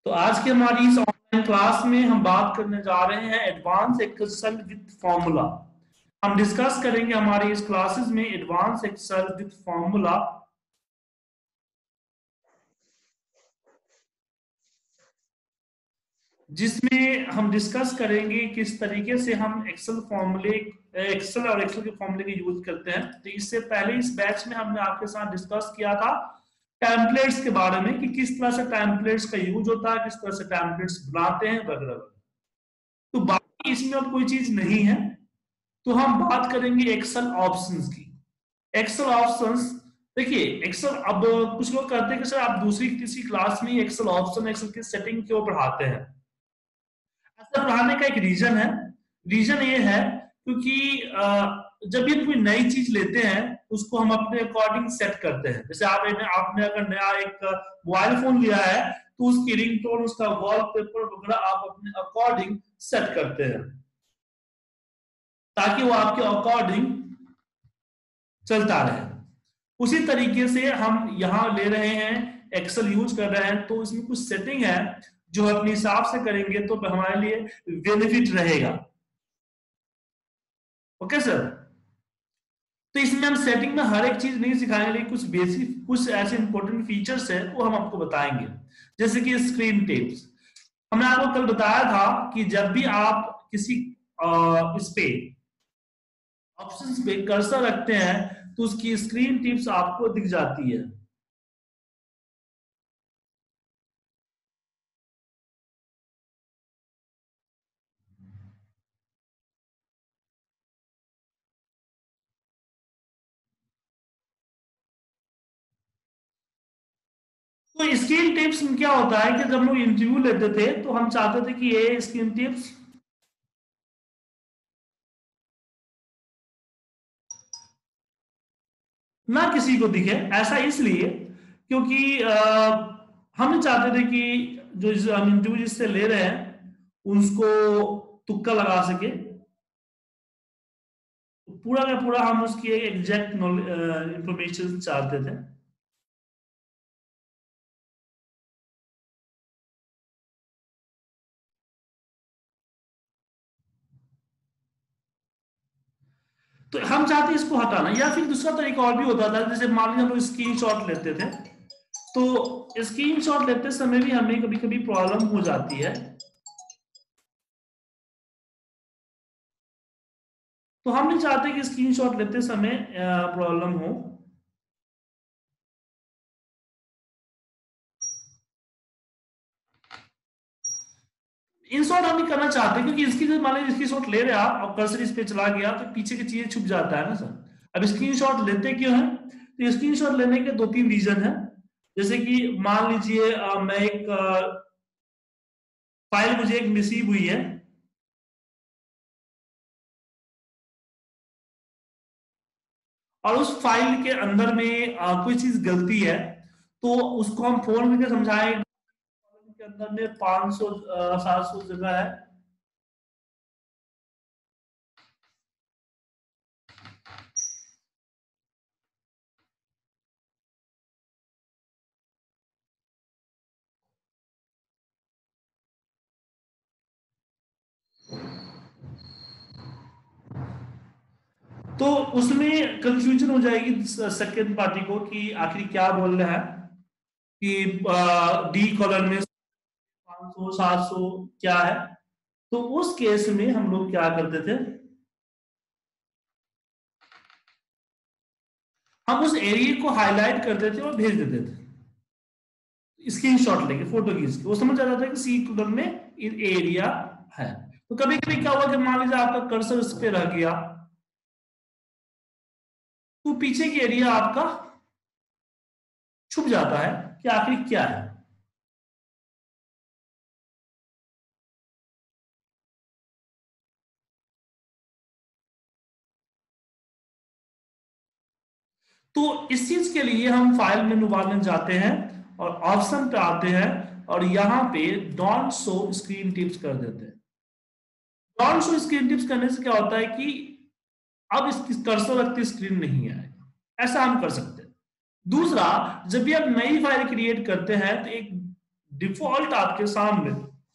तो आज की हमारी इस ऑनलाइन क्लास में हम बात करने जा रहे हैं एडवांस एक्सेल विद फॉर्मूला। हम डिस्कस करेंगे हमारी इस क्लासेस में एडवांस एक्सेल विद फॉर्मूला, जिसमें हम डिस्कस करेंगे किस तरीके से हम एक्सेल और एक्सेल के फॉर्मूले के यूज करते हैं। तो इससे पहले इस बैच में हमने आपके साथ डिस्कस किया था टेम्पलेट्स के बारे में कि किस तरह से टेम्पलेट्स का यूज होता है, किस तरह से टेम्पलेट्स बनाते हैं वगैरह। तो बाकी इसमें अब कोई चीज नहीं है, तो हम बात करेंगे एक्सेल ऑप्शंस की। एक्सेल ऑप्शंस, देखिए एक्सेल, अब कुछ लोग कहते हैं कि सर आप दूसरी किसी क्लास में एक्सेल ऑप्शन, एक्सेल की सेटिंग क्यों पढ़ाते हैं। ऐसा पढ़ाने का एक रीजन है। रीजन ये है क्योंकि जब भी कोई नई चीज लेते हैं उसको हम अपने अकॉर्डिंग सेट करते हैं। जैसे आपने अगर नया एक मोबाइल फोन लिया है तो उसकी रिंगटोन, उसका वॉलपेपर वगैरह आप अपने अकॉर्डिंग सेट करते हैं ताकि वो आपके अकॉर्डिंग चलता रहे। उसी तरीके से हम यहां ले रहे हैं, एक्सेल यूज कर रहे हैं, तो इसमें कुछ सेटिंग है जो अपने हिसाब से करेंगे तो हमारे लिए बेनिफिट रहेगा। Okay sir. तो इसमें हम सेटिंग में हर एक चीज नहीं सिखाएंगे, लेकिन कुछ बेसिक, कुछ ऐसे इंपॉर्टेंट फीचर्स है वो हम आपको बताएंगे। जैसे कि स्क्रीन टिप्स, हमने आपको कल बताया था कि जब भी आप किसी इस पे ऑप्शंस पे कर्सर रखते हैं तो उसकी स्क्रीन टिप्स आपको दिख जाती है। तो स्क्रीन टिप्स में क्या होता है कि जब लोग इंटरव्यू लेते थे तो हम चाहते थे कि ये स्क्रीन टिप्स ना किसी को दिखे। ऐसा इसलिए क्योंकि हम चाहते थे कि जो हम इंटरव्यू जिससे ले रहे हैं उसको तुक्का लगा सके। पूरा का पूरा हम उसकी एग्जैक्ट इंफॉर्मेशन चाहते थे। तो हम चाहते हैं इसको हटाना, या फिर दूसरा तरीका और भी होता था। जैसे मान लीजिए हम लोग स्क्रीन शॉट लेते थे, तो स्क्रीन शॉट लेते समय भी हमें कभी कभी प्रॉब्लम हो जाती है। तो हम नहीं चाहते कि स्क्रीन शॉट लेते समय प्रॉब्लम हो। इन शॉट हम नहीं करना चाहते क्योंकि इसकी जो मान लीजिए स्क्रीन शॉट ले रहे हैं आप और कर्सर इस पे चला गया तो पीछे की चीजें छुप जाता है ना सर। अब स्क्रीन शॉट लेते क्यों है, तो स्क्रीन शॉट लेने के दो तीन रीजन है। जैसे कि मान लीजिए मैं एक फाइल मुझे एक रिसीव हुई है और उस फाइल के अंदर में कोई चीज गलती है, तो उसको हम फोन करके समझाएं के अंदर में 500 700 जगह है। तो उसमें कंफ्यूजन हो जाएगी सेकेंड पार्टी को कि आखिर क्या बोल रहा है कि डी कॉलम में 500 700 क्या है। तो उस केस में हम लोग क्या करते थे, हम उस एरिया को हाईलाइट करते थे और भेज देते थे स्क्रीनशॉट लेके, फोटो खींच के। वो समझ आ जाता है कि सी कॉलम में एरिया है। तो कभी कभी क्या हुआ कि मान लीजिए आपका कर्सर उस पर रह गया तो पीछे की एरिया आपका छुप जाता है कि आखिर क्या है। तो इस चीज के लिए हम फाइल मेनू बार में जाते हैं और ऑप्शन पे आते हैं और यहां पे डोंट शो स्क्रीन टिप्स कर देते हैं। डोंट शो स्क्रीन टिप्स करने से क्या होता है कि अब इसकी कर्सर रखती स्क्रीन नहीं आएगा। ऐसा हम कर सकते हैं। दूसरा, जब भी आप नई फाइल क्रिएट करते हैं तो एक डिफॉल्ट आपके सामने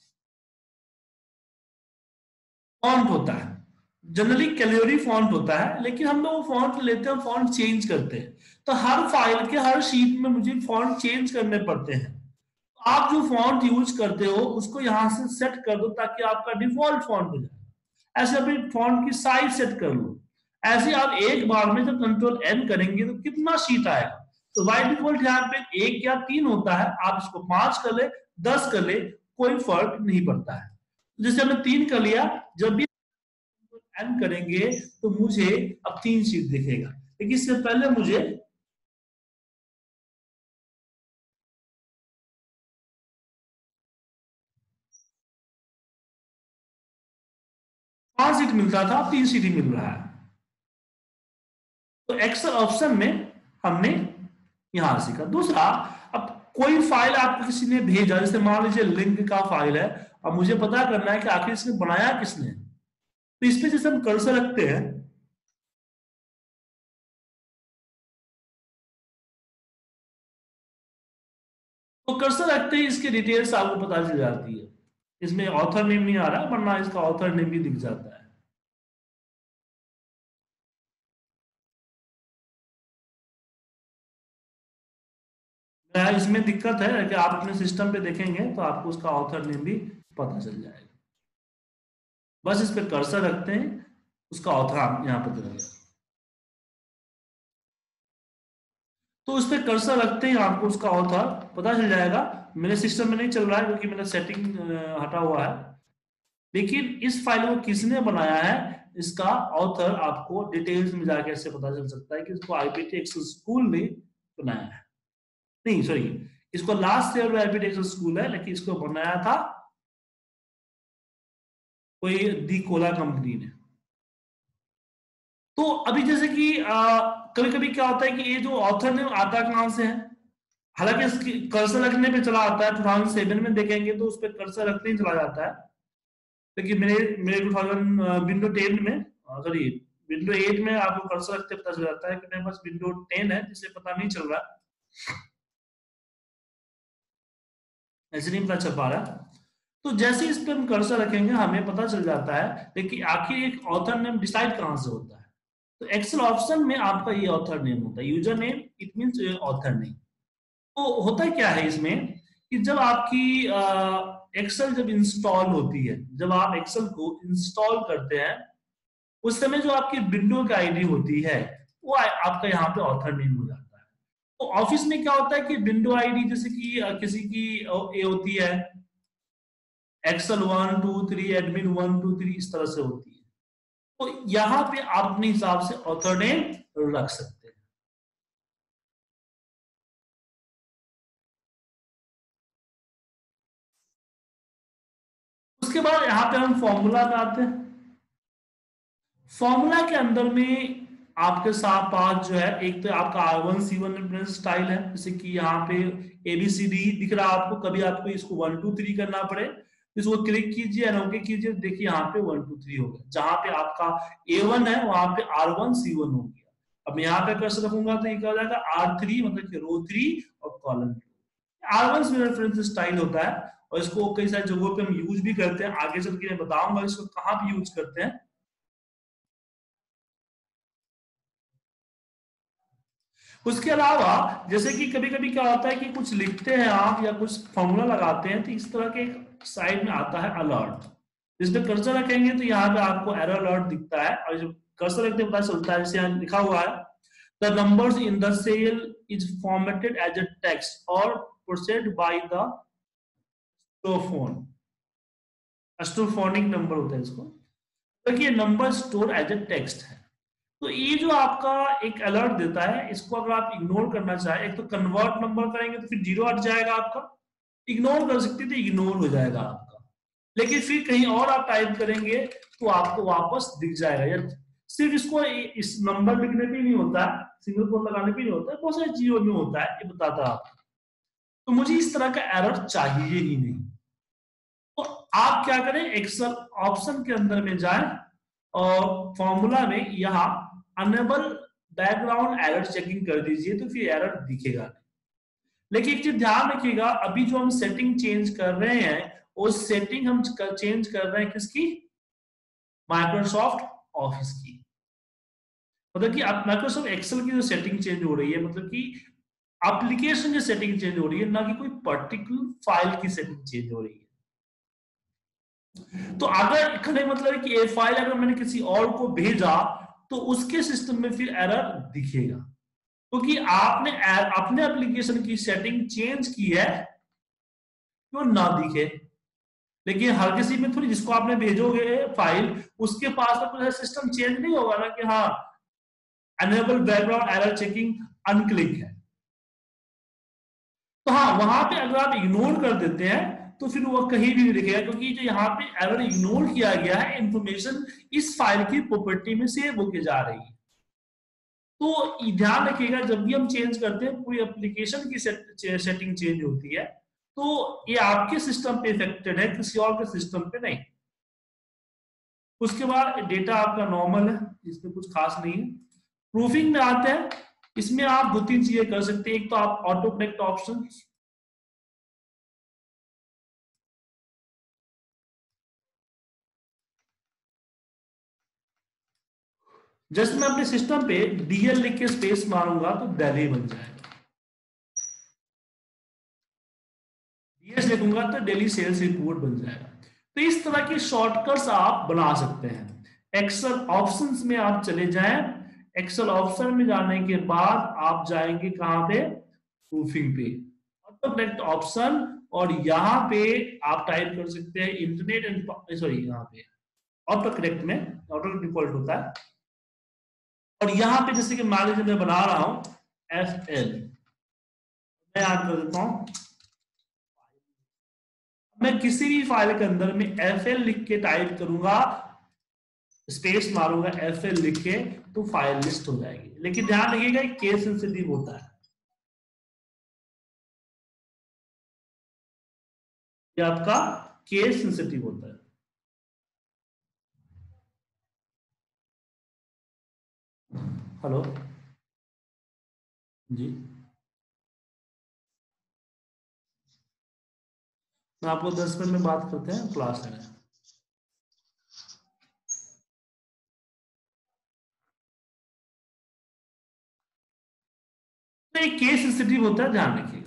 फॉन्ट होता है, जनरली कैलोरी फॉन्ट होता है, लेकिन हम लोग फॉन्ट लेते हैं, फॉन्ट चेंज करते हैं। तो हर फाइल के हर शीट में मुझे फॉन्ट चेंज करने पड़ते हैं। आप जो फॉन्ट यूज करते हो उसको यहां से सेट कर दो ताकि आपका डिफॉल्ट फॉन्ट हो जाए। ऐसे अपनी फॉन्ट की साइज सेट कर लो। ऐसे आप एक बार में जब कंट्रोल एन करेंगे तो कितना शीट आएगा। तो बाय डिफॉल्ट यहाँ पे एक या तीन होता है, आप इसको 5 कर ले, 10 कर ले, कोई फर्क नहीं पड़ता है। जैसे हमने 3 कर लिया, जब भी एन करेंगे तो मुझे अब 3 शीट दिखेगा, लेकिन इससे पहले मुझे 5 सीट मिलता था, अब 3 सीट ही मिल रहा है। तो एक्सेल ऑप्शन में हमने यहां सीखा। दूसरा, अब कोई फाइल आपको किसी ने भेजा, जैसे मान लीजिए लिंक का फाइल है, अब मुझे पता करना है कि आखिर इसने बनाया किसने। तो इस पे जैसे हम कर्सर रखते हैं, तो कर्सर रखते ही इसकी डिटेल्स आपको पता चल जाती है। इसमें ऑथर नेम नहीं आ रहा है, वरना इसका ऑथर नेम भी दिख जाता है। इसमें दिक्कत है कि आप अपने सिस्टम पे देखेंगे तो आपको उसका ऑथर नेम भी पता चल जाएगा। बस इस पे कर्सर रखते हैं, उसका ऑथर आप यहाँ पर चल गया। तो उस पर कर्सर रखते ही आपको उसका ऑथर पता चल जाएगा। मेरे सिस्टम में नहीं चल रहा है क्योंकि मेरा सेटिंग हटा हुआ है, लेकिन इस फाइल को किसने बनाया है इसका ऑथर आपको डिटेल्स में जाके ऐसे पता चल सकता है कि इसको आईपीटी एक्सेल स्कूल ने बनाया है। नहीं सॉरी, इसको last year IPT Excel school है, लेकिन इसको बनाया था कोई दी कोला कंपनी ने। तो अभी जैसे कि कभी कभी क्या होता है कि ये जो ऑथर ने आता कहां से है, हालांकि इसकी कर्सर रखने पे चला आता है। 2007 में देखेंगे तो उस पर कर्सर रखते ही चला जाता है, लेकिन मेरे मेरे 2000 विंडो 10 में, सॉरी विंडो 8 में आपको कर्सर रखते पता चल जाता है कि मेरे पास विंडो 10 है जिसे पता नहीं चल रहा, ऐसे नहीं पता चल पा रहा। तो जैसे इस पे हम कर्सर रखेंगे हमें पता चल जाता है, लेकिन आखिर एक ऑथर नेम डिसाइड कहां से होता है। तो एक्सेल ऑप्शन में आपका ये ऑथर नेम होता है, user name it means author name. तो होता क्या है इसमें कि जब आपकी एक्सेल जब इंस्टॉल होती है, जब आप एक्सेल को इंस्टॉल करते हैं, उस समय जो आपकी विंडो की आईडी होती है वो आपका यहाँ पे ऑथर नेम हो जाता है। तो ऑफिस में क्या होता है कि विंडो आईडी जैसे कि किसी की ए होती है, एक्सेल 1 2 3 एडमिन 1 2 3 इस तरह से होती है। तो यहाँ पे आप अपने हिसाब से ऑथर नेम रख सकते हैं। उसके बाद यहाँ पे हम फॉर्मूला में आते हैं। फॉर्मूला के अंदर में आपके साथ पांच जो है, एक तो आपका R1 C1 रेफरेंस स्टाइल है, जैसे कि यहाँ पे ABCD दिख रहा है आपको, कभी आपको इसको 1 2 3 करना पड़े इसको क्लिक कीजिए एंड ओके कीजिए, देखिए यहाँ पे 1 2 3 हो गया। जहां पे आपका A1 है वहां पे R1 C1 हो गया। अब यहाँ पे कर्सर रखूंगा तो ये क्या हो जाएगा R3, मतलब कि रो 3 और कॉलम 2। R1 रेफरेंस स्टाइल होता है और इसको कई सारी जगहों पे हम यूज भी करते हैं, आगे चल के मैं बताऊंगा इसको कहाँ भी यूज करते हैं। उसके अलावा जैसे कि कभी कभी क्या होता है कि कुछ लिखते हैं आप या कुछ फॉर्मूला लगाते हैं, तो इस तरह के एक साइड में आता है अलर्ट। जिस पे कर्सर रखेंगे तो यहाँ पे आपको एरर अलर्ट दिखता है, और जब कर्सर रखते पता चलता है, जैसे यहाँ लिखा हुआ है the numbers in the cell is formatted as a text और प्रोसेस्ड बाय द स्टोफोन। स्टोफोनिक नंबर होता है इसको, तो ये number store as a text है। तो ये जो आपका एक अलर्ट देता है, इसको अगर आप इग्नोर करना चाहें, एक तो कन्वर्ट नंबर करेंगे तो फिर 0 हट जाएगा आपका, इग्नोर कर सकते तो इग्नोर हो जाएगा आपका, लेकिन फिर कहीं और आप टाइप करेंगे तो आपको वापस दिख जाएगा। या सिर्फ इसको इस नंबर लिखने पे नहीं होता है, सिंगल कोट लगाने पे नहीं होता है, बहुत सारी चीजों में होता है, ये बताता है आपको। तो मुझे इस तरह का एरर चाहिए ही नहीं। तो आप क्या करें, एक्सेल ऑप्शन के अंदर में जाएं और फॉर्मूला में यहां अनेबल बैकग्राउंड एरर चेकिंग कर दीजिए, तो फिर एरर दिखेगा नहीं। लेकिन एक चीज ध्यान रखिएगा, अभी जो हम सेटिंग चेंज कर रहे हैं वो सेटिंग हम चेंज कर रहे हैं किसकी? माइक्रोसॉफ्ट ऑफिस की। मतलब कि अब माइक्रोसॉफ्ट एक्सेल की जो सेटिंग चेंज हो रही है, मतलब कि एप्लीकेशन की सेटिंग चेंज हो रही है, ना कि कोई पर्टिकुलर फाइल की सेटिंग चेंज हो रही है। तो अगर कहने मतलब है कि ये फाइल अगर मैंने किसी और को भेजा तो उसके सिस्टम में फिर एरर दिखेगा, क्योंकि आपने अपने एप्लीकेशन की सेटिंग चेंज की है, क्यों ना दिखे। लेकिन हर किसी में थोड़ी, जिसको आपने भेजोगे फाइल उसके पास तो कुछ सिस्टम चेंज नहीं होगा ना कि हाँ enable background error checking unclick है। तो हाँ, वहां पे अगर आप इग्नोर कर देते हैं तो फिर वो कहीं भी नहीं दिखेगा, क्योंकि जो यहाँ पे एरर इग्नोर किया गया है, इंफॉर्मेशन इस फाइल की प्रॉपर्टी में सेव होके जा रही है। तो ध्यान रखिएगा, जब भी हम चेंज करते हैं पूरी एप्लीकेशन की सेटिंग चेंज होती है, तो ये आपके सिस्टम पे इफेक्टेड है, किसी और के सिस्टम पे नहीं। उसके बाद डेटा आपका नॉर्मल है, इसमें कुछ खास नहीं है। प्रूफिंग में आते हैं, इसमें आप दो तीन चीजें कर सकते हैं। एक तो आप ऑटो कनेक्ट ऑप्शन, जस्ट मैं अपने सिस्टम पे डीएल लिख के स्पेस मारूंगा तो दिल्ली बन जाएगा, डीएस लिखूंगा तो दिल्ली सेल्स रिपोर्ट बन जाएगा। तो इस तरह के शॉर्टकट्स आप बना सकते हैं। एक्सेल ऑप्शंस में आप चले जाएं, एक्सेल ऑप्शन में जाने के बाद आप जाएंगे कहां पे? प्रूफिंग पे, ऑटो कनेक्ट ऑप्शन, और यहां पे आप टाइप कर सकते हैं इंटरनेट एंड सॉरी, यहाँ पे ऑटो कनेक्ट में ऑटो डिफॉल्ट होता है, और यहां पे जैसे कि मान लीजिए मैं बना रहा हूं एफ एल, मैं याद कर देता हूं, मैं किसी भी फाइल के अंदर में एफ एल लिख के टाइप करूंगा, स्पेस मारूंगा एफ एल लिख के, तो फाइल लिस्ट हो जाएगी। लेकिन ध्यान रखिएगा केस सेंसिटिव होता है, ये आपका केस सेंसिटिव होता है। हेलो जी, मैं आपको 10 मिनट में बात करते हैं, क्लास है। तो ये केस सेंसिटिव होता है, ध्यान रखिएगा।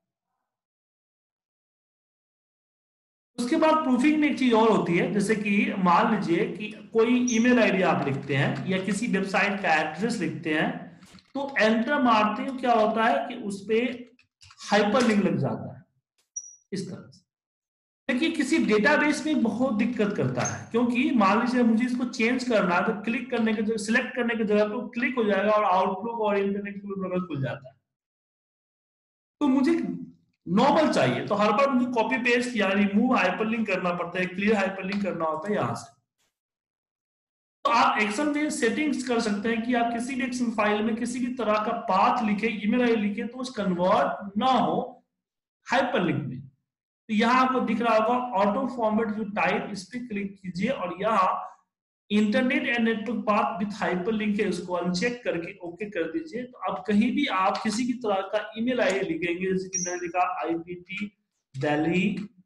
उसके बाद प्रूफिंग में एक चीज और होती है, जैसे कि मान लीजिए कि कोई ईमेल आईडी आप लिखते हैं या किसी वेबसाइट का एड्रेस लिखते हैं, तो एंटर मारते ही क्या होता है कि उस पे हाइपर लिंक लग जाता है इस तरह से। देखिए किसी डेटाबेस में बहुत दिक्कत करता है, क्योंकि मान लीजिए मुझे इसको चेंज करना है, तो क्लिक करने के जगह, सिलेक्ट करने की जगह तो क्लिक हो जाएगा और आउटलुक और इंटरनेट खुल जाता है। तो मुझे नॉर्मल चाहिए, तो हर बार मुझे कॉपी पेस्ट या रिमूव हाइपरलिंक करना पड़ता है, क्लियर हाइपरलिंक करना होता है यहां से। तो आप एक्सेल में सेटिंग्स कर सकते हैं कि आप किसी भी एक्सेल फाइल में किसी भी तरह का पाथ लिखे, ईमेल आईडी लिखे, तो उस कन्वर्ट ना हो हाइपरलिंक में। तो यहाँ आपको दिख रहा होगा ऑटो फॉर्मेट जो टाइप, इस पे क्लिक कीजिए और यहाँ internet and network path with hyperlink है, उसको अनचेक करके ओके कर दीजिए। तो अब कहीं भी आप किसी भी तरह का ईमेल आईडी लिखेंगे, जैसे कि मैंने लिखा IPT Delhi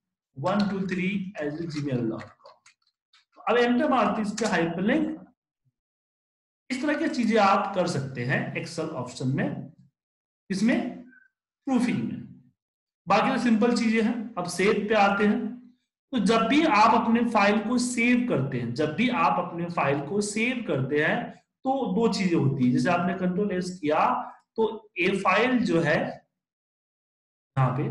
123@gmail.com, अब एंटर मारते इस पे हाइपरलिंक। इस तरह की चीजें आप कर सकते हैं एक्सेल ऑप्शन में, इसमें प्रूफिंग में। बाकी तो सिंपल चीजें हैं। अब सेव पे आते हैं, तो जब भी आप अपने फाइल को सेव करते हैं, जब भी आप अपने फाइल को सेव करते हैं, तो दो चीजें होती है। जैसे आपने Ctrl+S किया तो ये फाइल जो है यहाँ पे,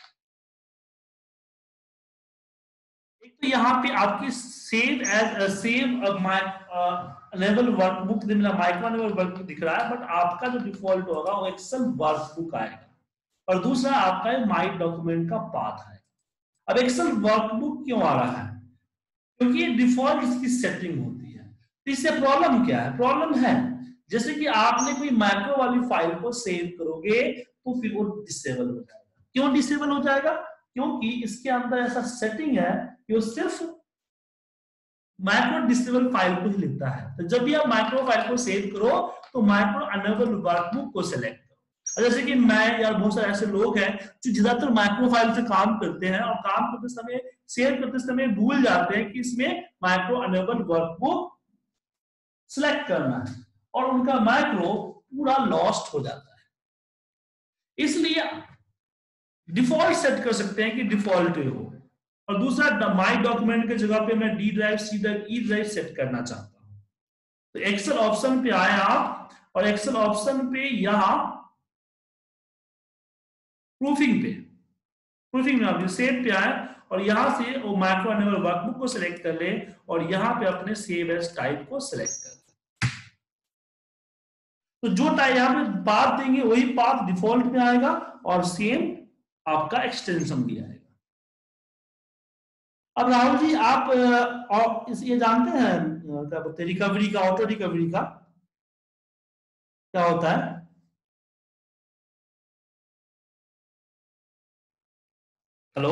एक तो यहाँ पे आपकी save as save level workbook micro level workbook दिख रहा है, बट आपका जो डिफॉल्ट होगा वो एक्सेल वर्कबुक आएगा, और दूसरा आपका माई डॉक्यूमेंट का पाथ है। अब एक्सेल वर्कबुक क्यों आ रहा है? क्योंकि ये डिफॉल्ट इसकी सेटिंग होती है। तो इससे प्रॉब्लम क्या है? प्रॉब्लम है जैसे कि आपने कोई मैक्रो वाली फाइल को सेव करोगे तो फिर वो डिसेबल हो जाएगा। क्यों डिसेबल हो जाएगा? क्योंकि इसके अंदर ऐसा सेटिंग है कि वो सिर्फ माइक्रो डिसेबल फाइल को ही लेता है। तो जब भी आप माइक्रो फाइल को सेव करो तो माइक्रो अनेबल वर्कबुक को सिलेक्ट करो। जैसे कि मैं या बहुत सारे ऐसे लोग हैं जो ज्यादातर माइक्रो फाइल से काम करते हैं और काम करते समय शेयर करते समय भूल जाते हैं कि इसमें माइक्रो अनेबल वर्कबुक सिलेक्ट करना है और उनका माइक्रो पूरा लॉस्ट हो जाता है। इसलिए डिफॉल्ट सेट कर सकते हैं कि डिफॉल्ट हो, और दूसरा माई डॉक्यूमेंट के जगह पे मैं D drive, C drive, E drive set करना चाहता हूं। तो एक्सेल ऑप्शन पे आए आप और एक्सेल ऑप्शन पे यहां प्रूफिंग में आप सेव पे आए और यहां से वो माइक्रो अनेबल वर्कबुक को सिलेक्ट कर ले और यहां पे अपने सेव एज टाइप को सिलेक्ट कर। तो जो टाइप यहां पे पाथ देंगे वही पाथ डिफॉल्ट में आएगा और सेम आपका एक्सटेंशन भी आएगा। अब राहुल जी आप ये जानते हैं क्या बोलते हैं रिकवरी का, ऑटो रिकवरी का क्या होता है? हेलो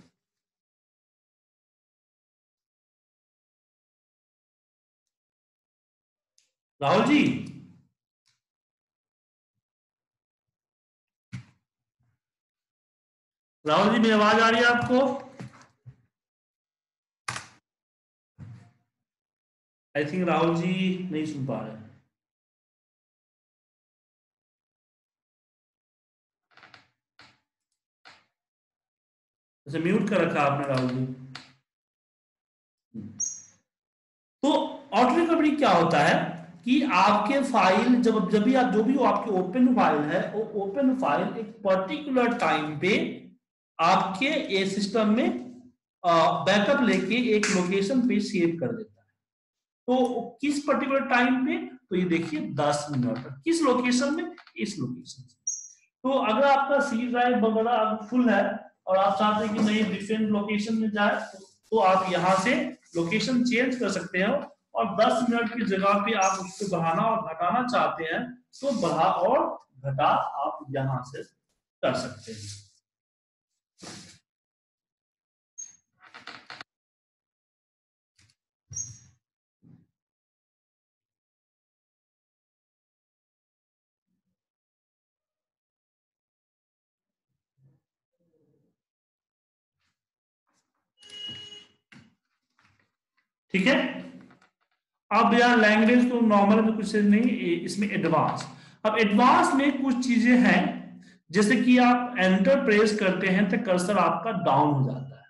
राहुल जी, राहुल जी मेरी आवाज आ रही है आपको? आई थिंक राहुल जी नहीं सुन पा रहे। जैसे म्यूट कर रखा आपने राहुल जी। तो ऑटो रिकवरी क्या होता है कि आपके फाइल जब जब भी आप जो भी वो आपकी ओपन फाइल है वो ओपन फाइल एक पर्टिकुलर टाइम पे आपके ये सिस्टम में बैकअप लेके एक लोकेशन पे सेव कर देता है। तो किस पर्टिकुलर टाइम पे? तो ये देखिए 10 मिनट किस लोकेशन में? इस लोकेशन से। तो अगर आपका सी ड्राइव वगैरह फुल है और आप चाहते हैं कि नहीं डिफरेंट लोकेशन में जाए तो आप यहां से लोकेशन चेंज कर सकते हो और 10 मिनट की जगह पे आप उसको बढ़ाना और घटाना चाहते हैं तो बढ़ा और घटा आप यहां से कर सकते हैं। ठीक है। अब यार लैंग्वेज तो नॉर्मल में कुछ नहीं, इसमें एडवांस। अब एडवांस में कुछ चीजें हैं जैसे कि आप एंटर प्रेस करते हैं तो कर्सर आपका डाउन हो जाता है।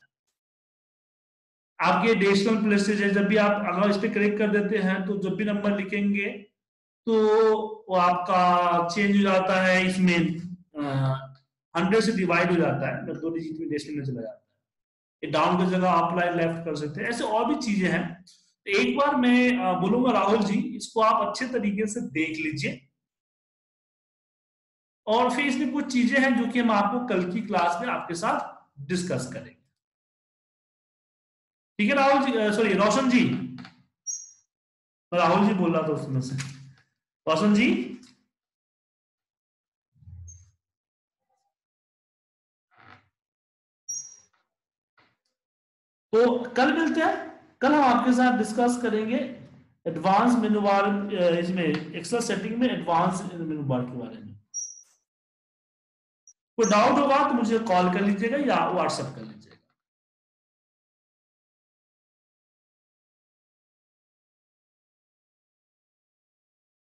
आपके डेसिमल प्लेसेस है, जब भी आप अगर इस पे क्लिक कर देते हैं तो जब भी नंबर लिखेंगे तो वो आपका चेंज हो जाता है, इसमें 100 से डिवाइड हो जाता है, 2 डिजिट में डेसिमल में चला जाता है। डाउन की जगह अप लाइन लेफ्ट कर सकते हैं, ऐसे और भी चीजें हैं। तो एक बार मैं बोलूंगा राहुल जी इसको आप अच्छे तरीके से देख लीजिए और फिर इसमें कुछ चीजें हैं जो कि हम आपको कल की क्लास में आपके साथ डिस्कस करेंगे। ठीक है राहुल जी, सॉरी रोशन जी, राहुल जी बोल रहा था उसमें से। रोशन जी तो कल मिलते हैं, कल हम आपके साथ डिस्कस करेंगे एडवांस मेनू बार, इसमें एक्सेल सेटिंग में एडवांस मेनू बार के बारे में। कोई डाउट होगा तो मुझे कॉल कर लीजिएगा या व्हाट्सएप कर लीजिएगा।